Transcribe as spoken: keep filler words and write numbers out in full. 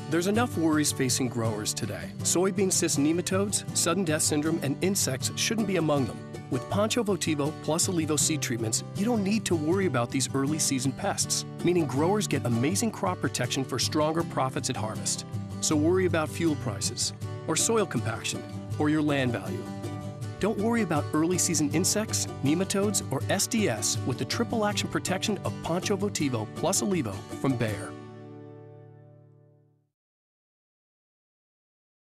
There's enough worries facing growers today. Soybean cyst nematodes, sudden death syndrome, and insects shouldn't be among them. With Poncho Votivo plus Olivo seed treatments, you don't need to worry about these early season pests, meaning growers get amazing crop protection for stronger profits at harvest. So worry about fuel prices, or soil compaction, or your land value. Don't worry about early season insects, nematodes, or S D S with the triple action protection of Poncho Votivo plus Olivo from Bayer.